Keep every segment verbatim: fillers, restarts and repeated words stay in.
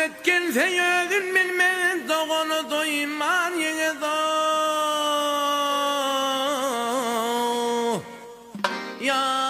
etkense özün bilmez doğunu doyman yine do ya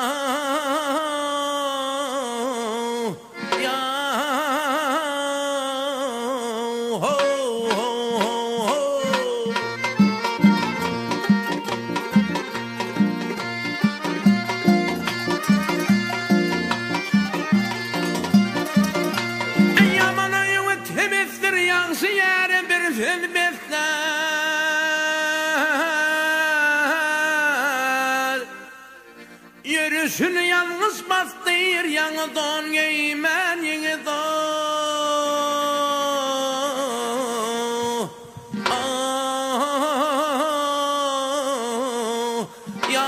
yürüsünü yalnız bastır yanı don giymen yeni don oh, ya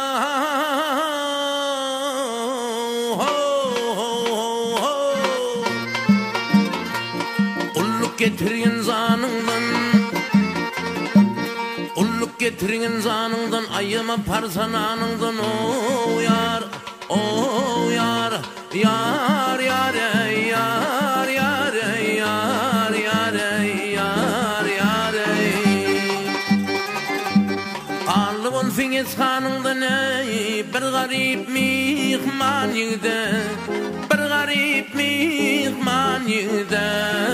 oh, oh, oh. Kulluk getirin zanından Kulluk getirin zanından ayıma parsananından o yar o yar yar yar ey yar yar ey yar yar ey yar yar ey Ağlıbın fingiz hanından ey bir garip mihman yigde bir garip mihman yigde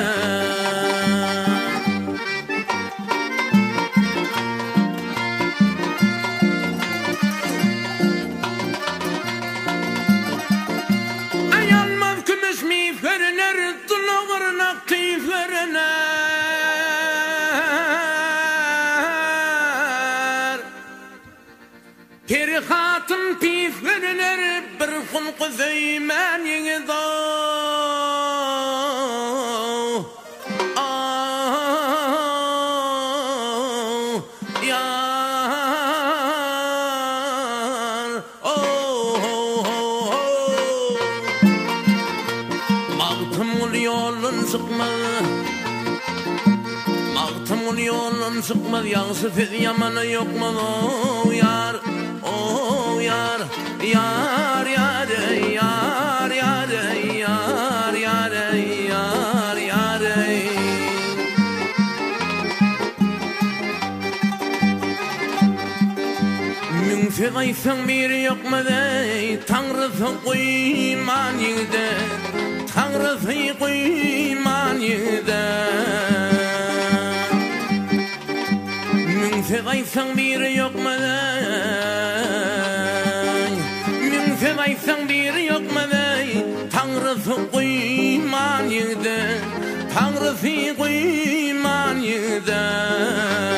Peri hatun pif verilir bir kun kuzeymen yeni da oh, yar oh, oh, oh. Mağtımul yolun sıkmalı Mağtımul yolun sıkmalı Yağsı fiz yamanı yokmalı oh, yar oh yar yar yar ey yar yar ey yar yar ey yar yar ey Mün fegayfen bir yok mu dey Tanrısı kuyman yide Tanrısı kuyman yide Mün fegayfen bir yok mu dey Fevaysan bir yok mu dey Tanrısı kuyman yide Tanrısı kuyman yide